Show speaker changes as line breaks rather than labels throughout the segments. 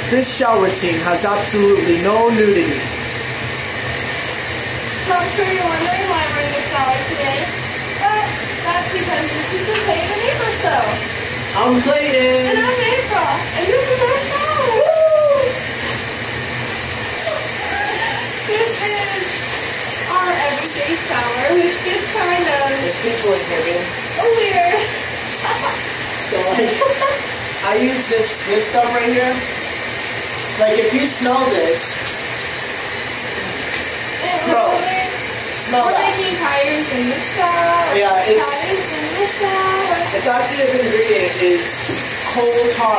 this shower scene has absolutely no nudity.
So I'm sure you're wondering why we're in the shower today. But that's because this is the Clayton and April show.
I'm Clayton.
And I'm April. And this is our shower.
Woo!
This is our everyday shower, which gets kind of
There's people in here, man.
weird.
So like, I use this stuff right here. Like if you smell this, gross. Smell
We're
that.
making tires in the shower.
Yeah, it's-
tires in the shower.
Its active ingredient is coal tar.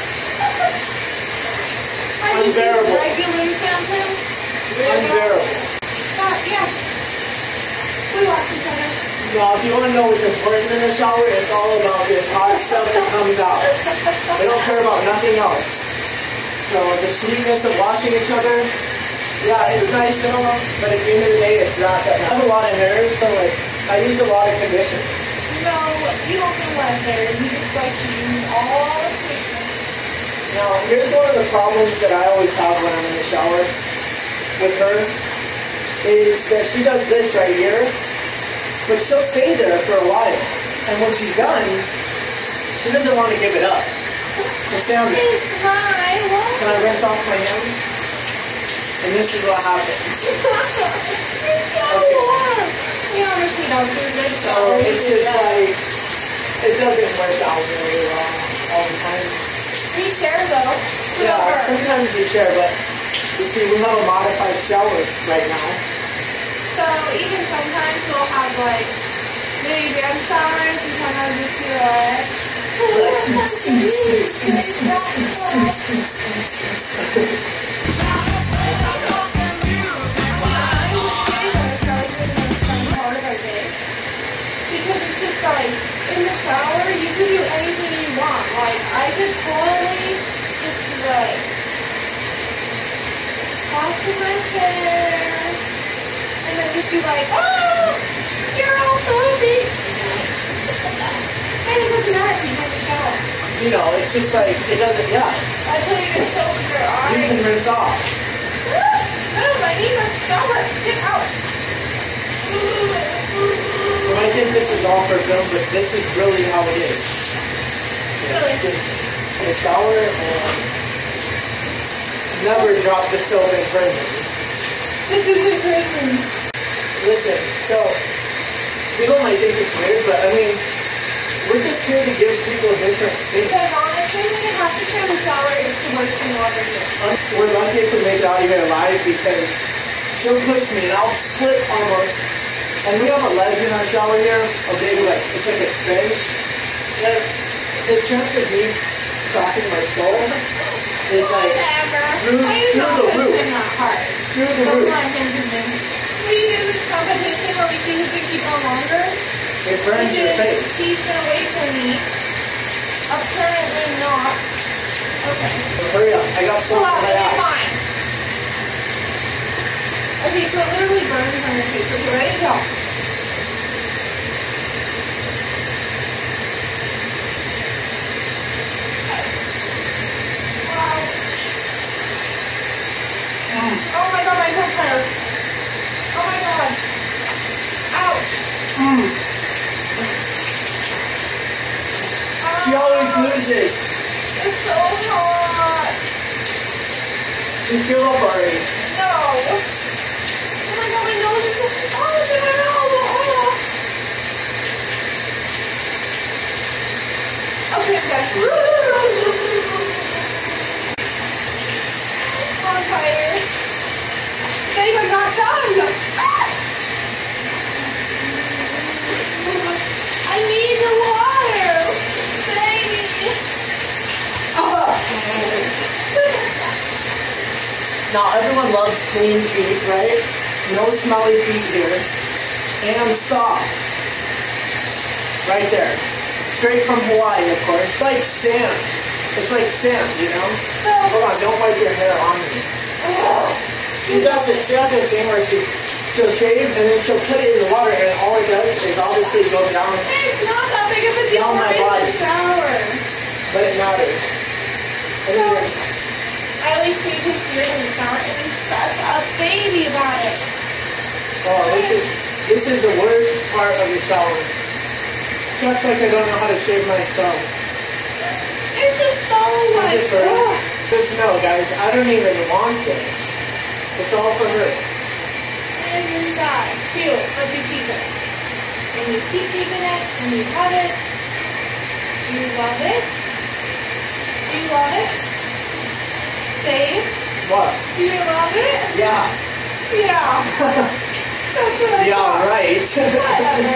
I just use
Unbearable.
regular shampoo.
Unbearable.
Yeah. We wash each other.
Now, if you want to know what's important in the shower, it's all about this hot stuff that comes out. They don't care about nothing else. So the sweetness of washing each other, yeah, it's nice and all, but at the end of the day, it's not that. I have a lot of hair, so like, I use a lot of conditioner.
No, you don't have a lot of hair. You just like to use all the treatment.
Now, here's one of the problems that I always have when I'm in the shower with her, is that she does this right here, but she'll stay there for a while. And when she's done, she doesn't want to give it up. Just stay on there.
It's my
Can I rinse off my hands? And this is what happens.
It's so warm. We honestly don't do this.
So it's just like, it doesn't work out very well all the time.
We share though.
Yeah, sometimes we share, but you see, we have a modified shower right now.
So even sometimes we'll have like mini dance showers and sometimes just be like because it's just like in the shower you can do anything you want. Like I could totally just be like washing my hair and then just be like, oh, you're all salty. And it doesn't matter if you go in the shower.
You know, it's just like, it doesn't, yeah.
I tell you to soap your
You
eyes.
can rinse off.
No, I need a shower. Get out.
You might think this is all for film, but this is really how it is.
Really?
It's just in the shower and never drop the soap in prison.
This is in prison.
Listen, so, people might think it's weird, but I mean, we're just here to give people different things.
Because honestly, when you have to share the shower, it's the worst thing you'll ever do.
We're lucky if we make it out of here alive because she'll push me and I'll slip almost. And we have a ledge in our shower here, a big, like, it's like a bench. And the chance of me cracking my skull is like through the roof. Through the roof.
We do this competition where we see who can keep on longer.
It burns your face.
He's gonna wait for me. Apparently not. Okay.
Hurry up, I got
Pull
soap
out,
in my
it's
eye.
fine. Okay, so it literally burns on your face. Okay, ready? Go. Oh my god, my toes hurt. Oh my god. Ouch.
She always loses.
It's so hot.
Just give up already.
No. Oh my god, my nose is so hot. Okay, okay. I'm tired. Babe, I'm not done. I need the water. Baby.
Now everyone loves clean feet, right? No smelly feet here. And soft. Right there. Straight from Hawaii, of course. It's like sand. It's like sand, you know? Hold on, don't wipe your hair on me. She does it. She has this thing where she'll shave and then she'll put it in the water and all it does is obviously go down.
It's not that big of a deal.
Down my
We're in
body.
the shower.
But it matters. And then
Riley shaved his beard in the shower and he's such a baby about it.
Oh, this is the worst part of the shower. Sucks like I don't know how to shave myself.
It's just so like,
Just know, guys, I don't even want this. It's all for her.
and you die. Cute, but you keep it. And you keep keeping it, and you love it. You love it. Do you love it? Babe?
What?
Do you love it?
Yeah.
Yeah. That's what I
Yeah,
thought.
right.
Whatever.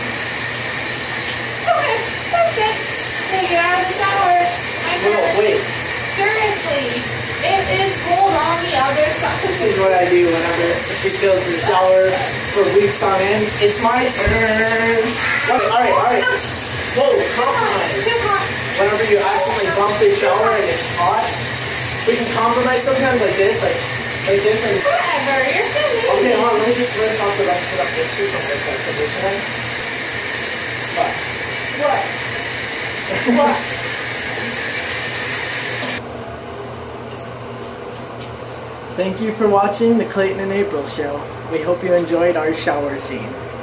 Okay, that's it. Take it out of the shower. My
No,
turn.
wait.
Seriously, it is cold on the other side.
This is what I do whenever she chills in the shower for weeks on end. It's my turn. Okay, alright. Whoa, compromise.
Too hot.
Whenever you accidentally bump the shower and it's hot, we can compromise sometimes like this, like this, and
Whatever, you're so mean.
okay, hold on, let me just rinse off the rest of the picture from the conditioner. What?
What? What?
Thank you for watching the Clayton and April show. We hope you enjoyed our shower scene.